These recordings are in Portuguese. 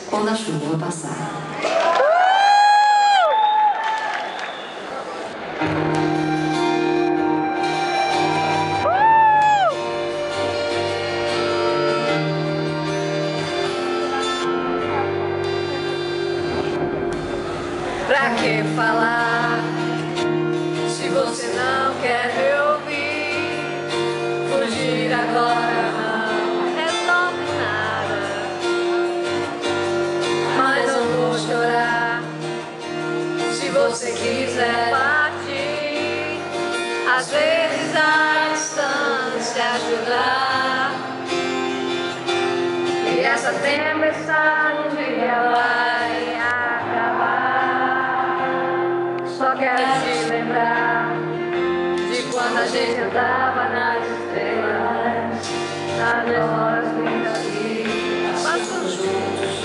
quando a chuva passar. Pra que falar se você não quer me ouvir? Fugir agora não resolve nada, mas não vou chorar se você quiser partir. Às vezes a distância ajudar, e essa tempestade um dia vai acabar. Só quero te lembrar de quando a gente andava nas estrelas, nas horas lindas que passamos juntos.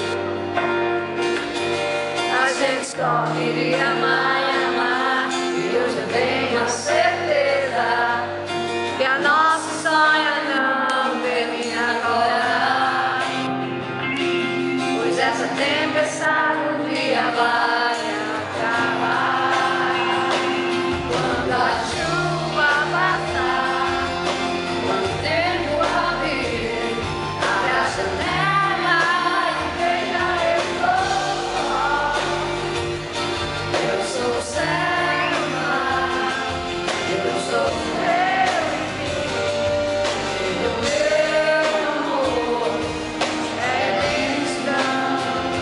A gente só queria amar e amar, e hoje eu tenho a certeza que a nossa história não termina agora, pois essa tempestade um dia vai acabar. Quando a chuva passar, quando o tempo abrir, abre a janela e veja eu sou. Eu sou o céu, o mar, eu sou o meu enfim, e o meu amor é cristão.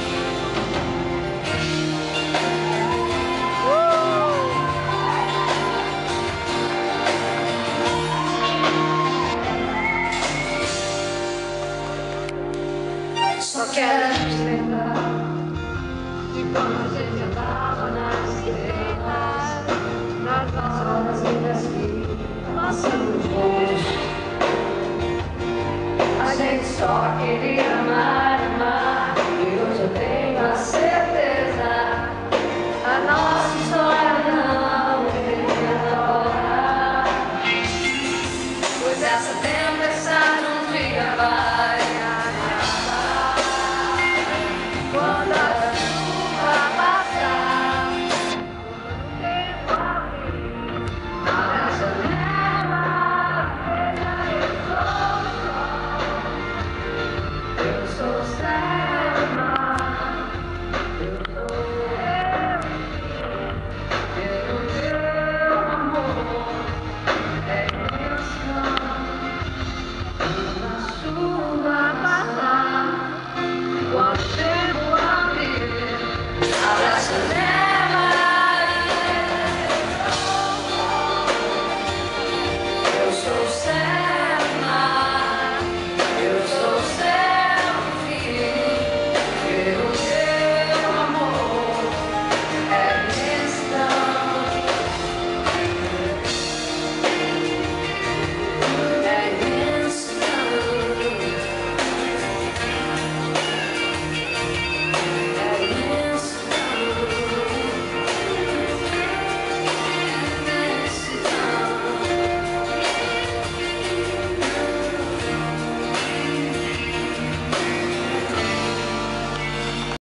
Só quero te lembrar de quando a gente andava nas estrelas, nas horas lindas que passamos juntos. A gente só queria